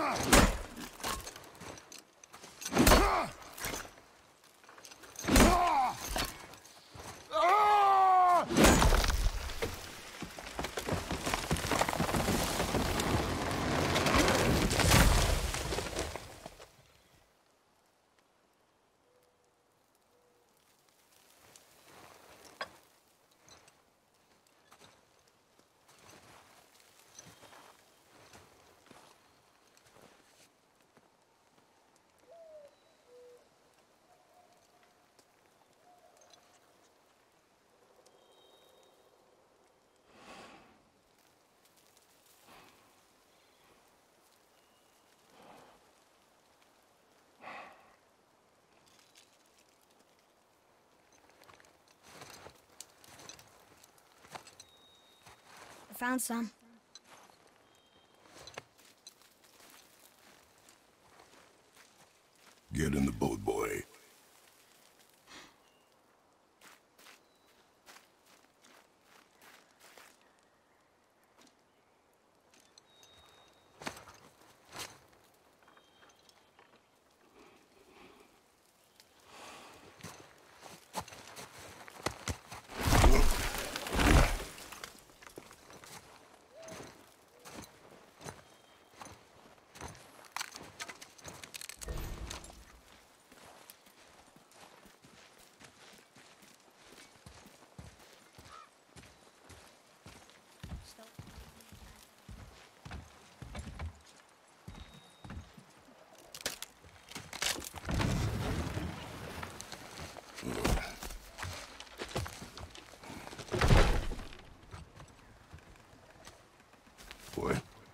Found some. Get in the boat, boy. Boy.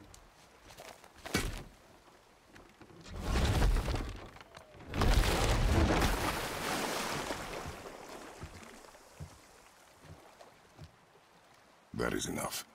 That is enough.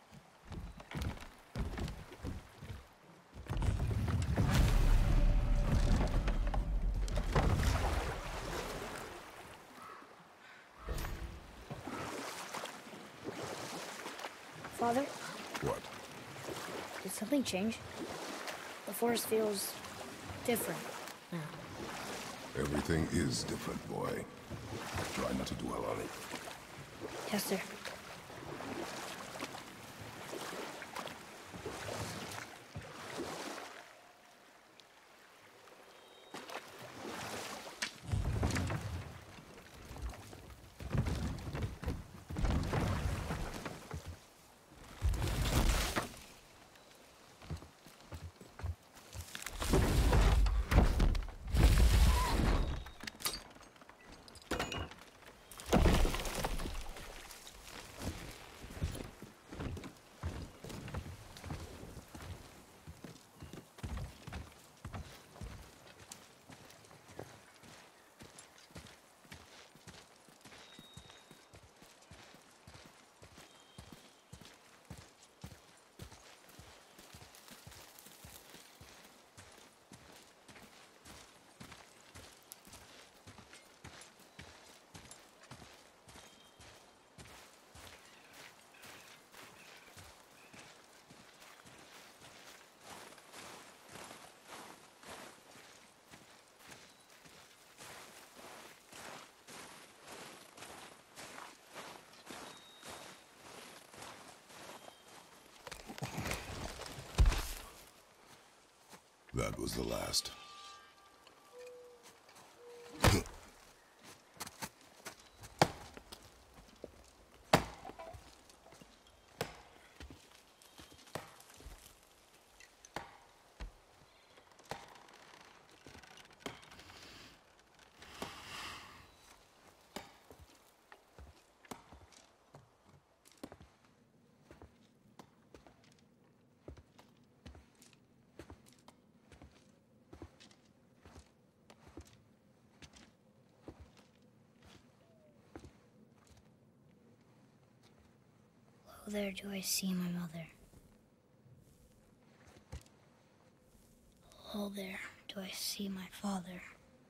Father? What? Did something change? The forest feels different now. Everything is different, boy. Try not to dwell on it. Yes, sir. That was the last. Oh, there do I see my mother. Oh, there do I see my father.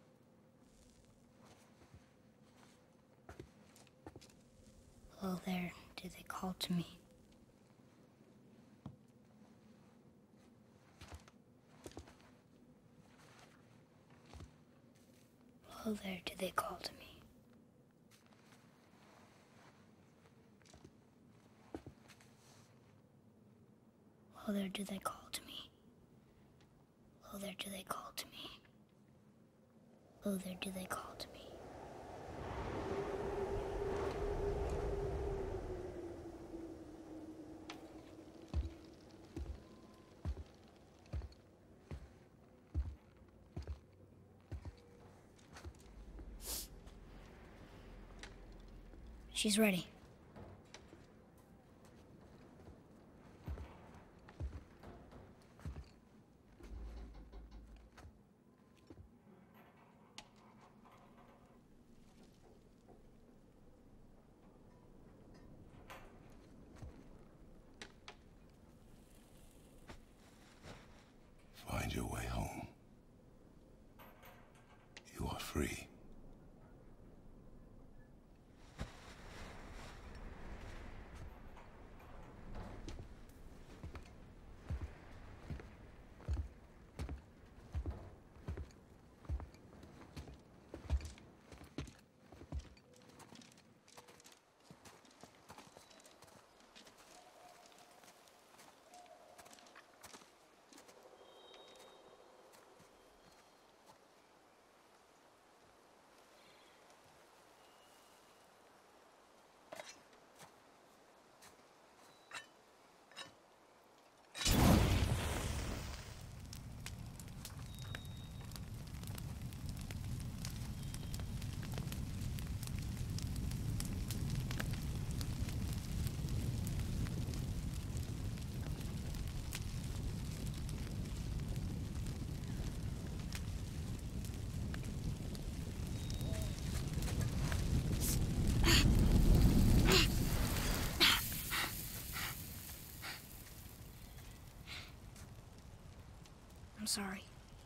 Oh, there do they call to me. Oh, there do they call to me. Oh, there do they call to me. Oh, there do they call to me. Oh, there do they call to me. She's ready. Find your way home. You are free. I'm sorry.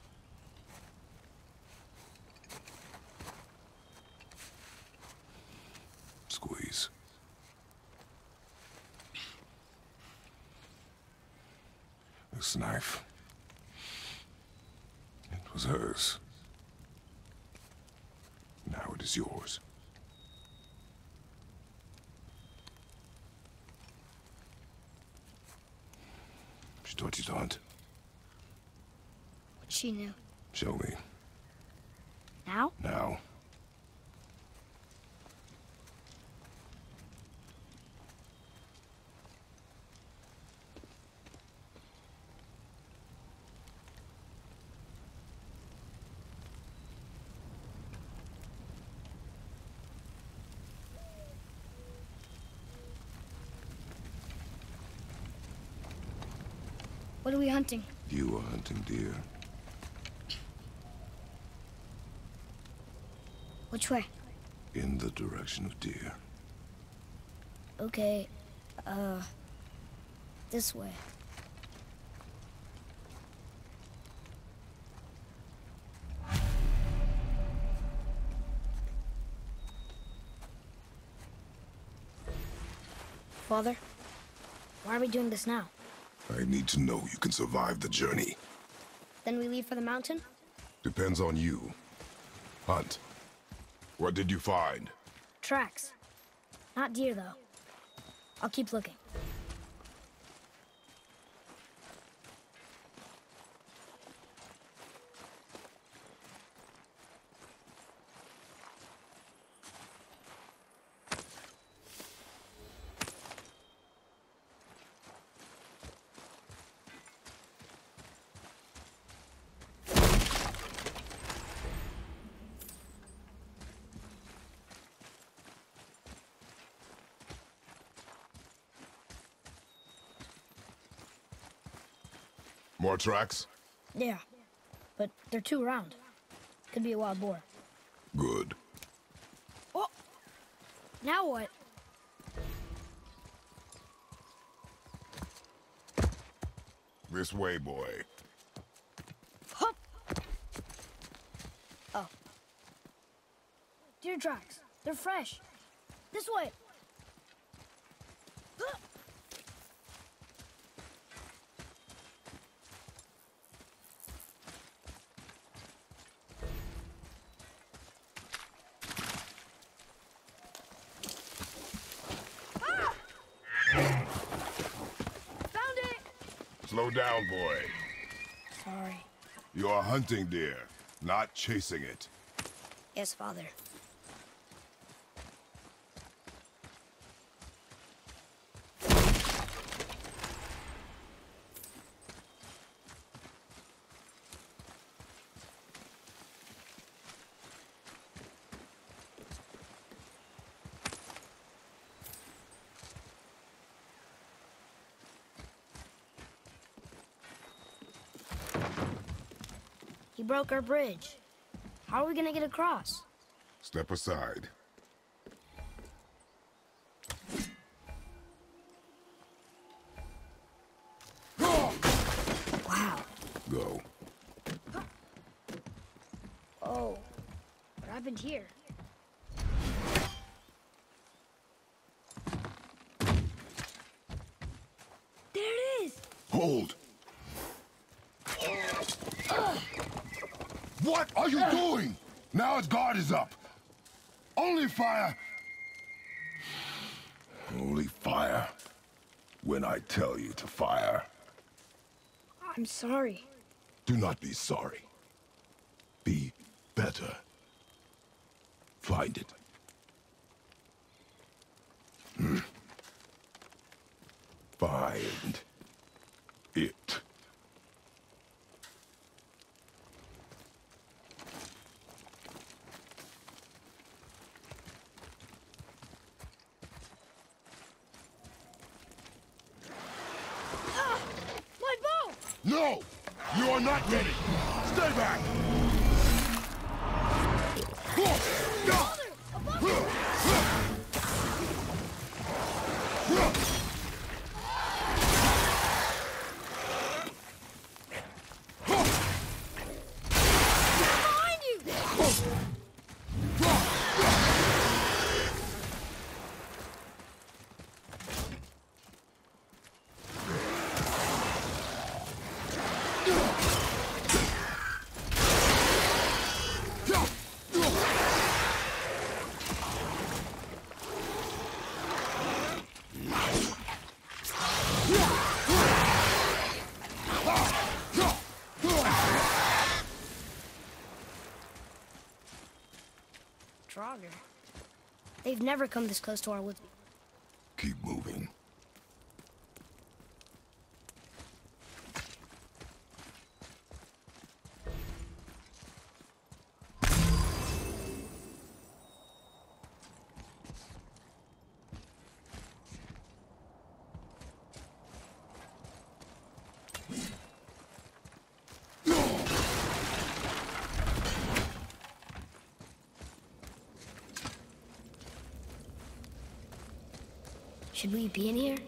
Squeeze. This knife. It was hers. Now it is yours. She taught you to hunt. What she knew. Show me. Now? Now. What are we hunting? You are hunting deer. Which way? In the direction of deer. Okay, this way. Father, why are we doing this now? I need to know you can survive the journey. Then we leave for the mountain? Depends on you. Hunt. What did you find? Tracks. Not deer, though. I'll keep looking. More tracks? Yeah, but they're too round. Could be a wild boar. Good. Oh! Now what? This way, boy. Hup! Oh. Deer tracks. They're fresh. This way. Huh. Slow down, boy. Sorry. You are hunting deer, not chasing it. Yes, Father. He broke our bridge. How are we gonna get across? Step aside. Wow. Go. Oh, what happened here? There it is! Hold! What are you doing? Now its guard is up. Only fire. Only fire. When I tell you to fire. I'm sorry. Do not be sorry. Be better. Find it. Find it. My bow! No! You are not ready! Stay back! Behind you! Draugr. They've never come this close to our woods. Keep moving. Should we be in here?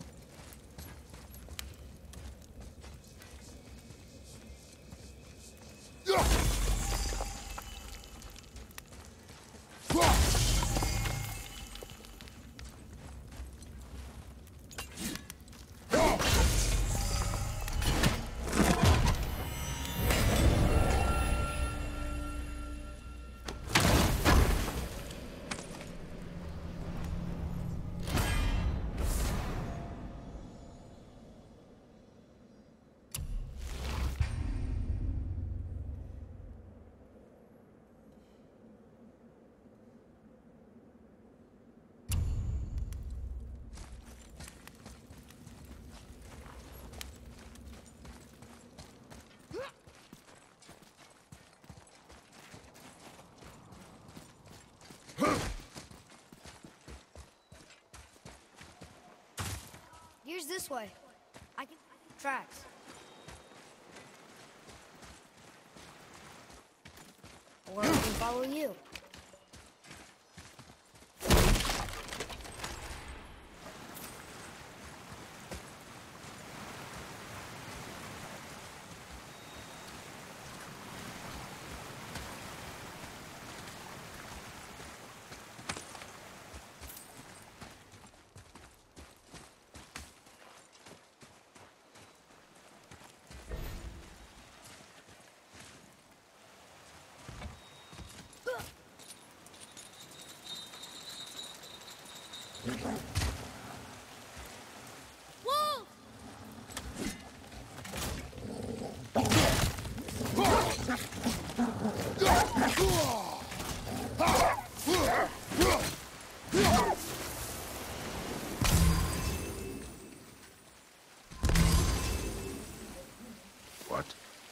Here's this way. I can tracks. Or I can follow you. Wolf! What?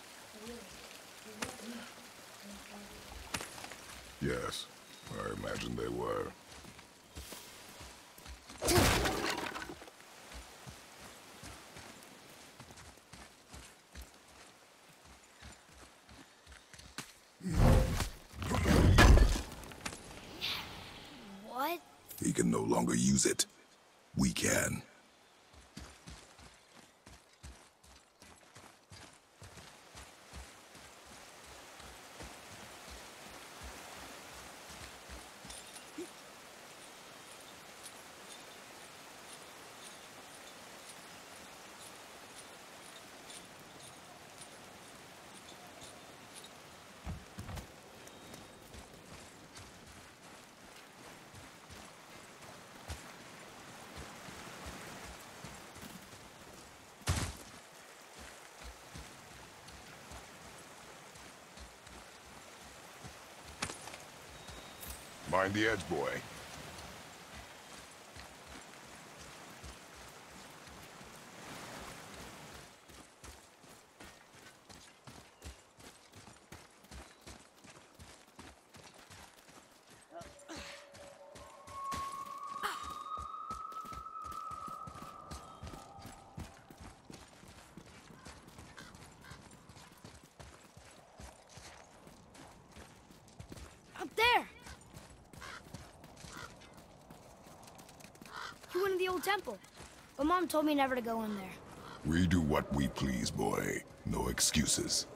Yes, I imagine they were. What? He can no longer use it. We can. Mind the edge, boy. Up there! You went to the old temple. But Mom told me never to go in there. We do what we please, boy. No excuses.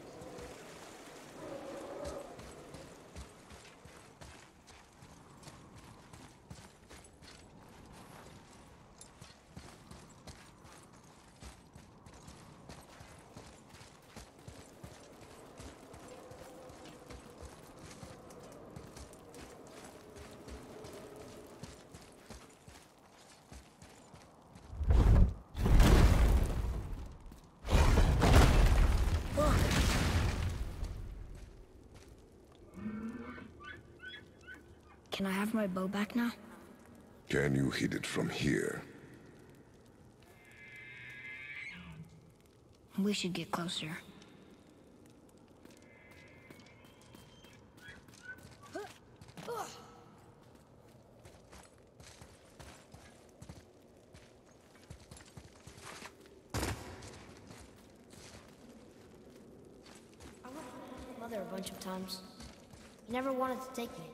Can I have my bow back now? Can you hit it from here? We should get closer. I went with Mother a bunch of times. She never wanted to take me.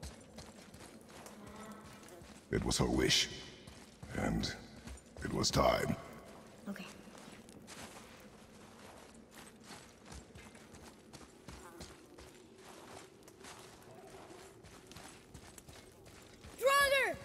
It was her wish. And it was time. Okay. Draugr!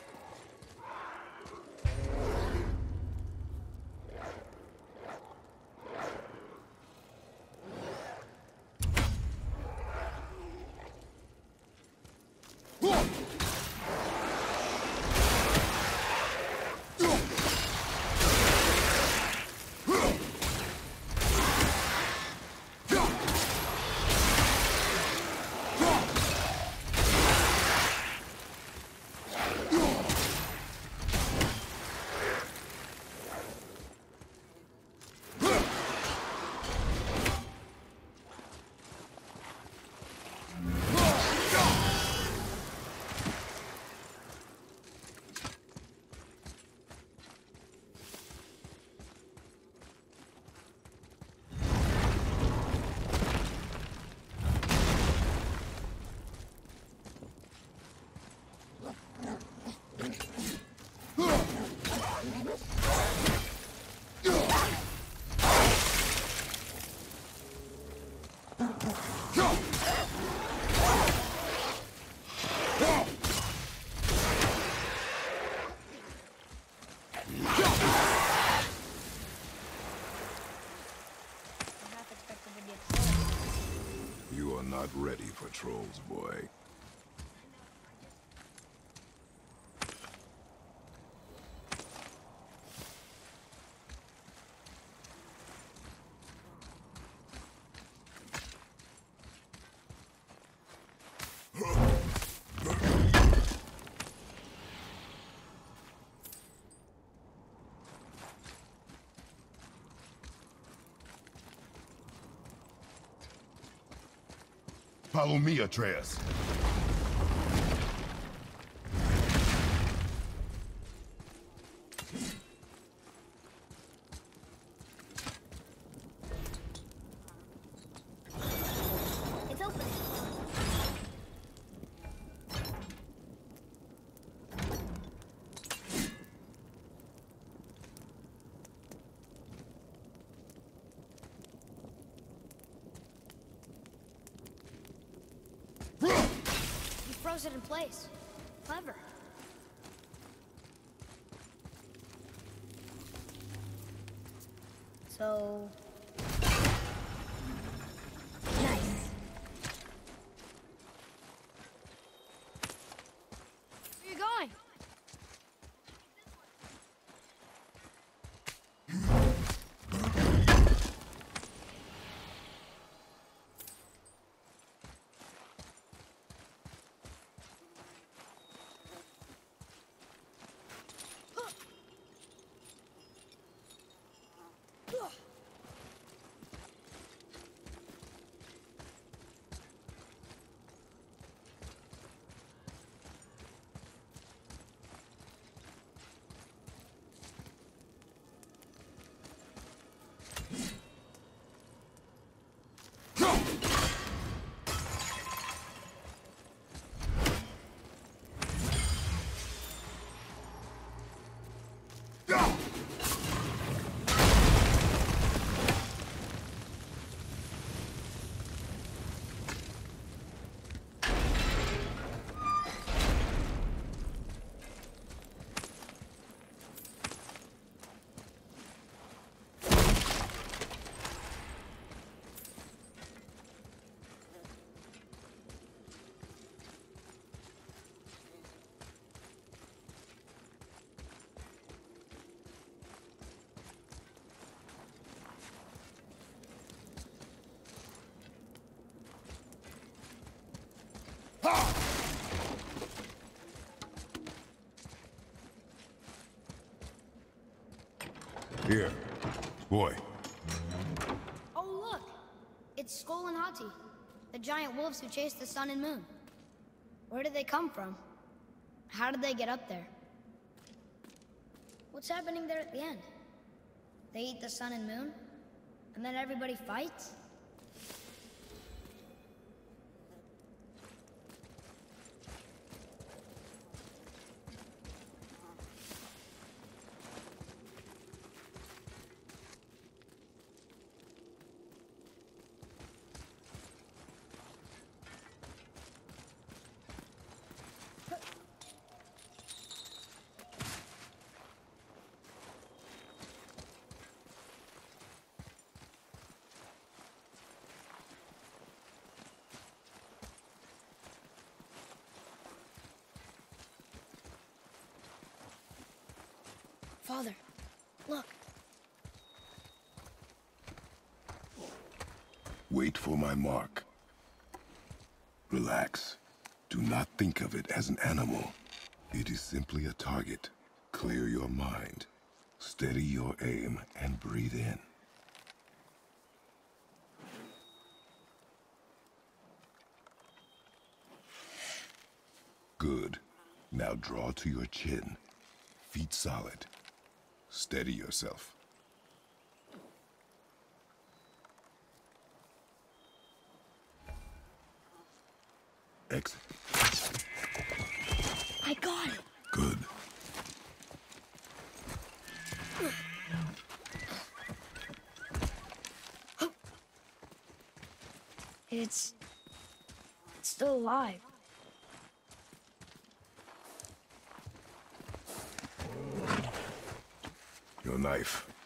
You are not ready for trolls, boy. Follow me, Atreus. It's open. You froze it in place. Clever. So... nice. Where are you going? Here. Boy. Oh, look! It's Skull and Hati, the giant wolves who chase the sun and moon. Where did they come from? How did they get up there? What's happening there at the end? They eat the sun and moon? And then everybody fights? Father, look. Wait for my mark. Relax. Do not think of it as an animal. It is simply a target. Clear your mind. Steady your aim and breathe in. Good. Now draw to your chin. Feet solid. Steady yourself. Exit. I got it. Good. It's still alive. Your knife.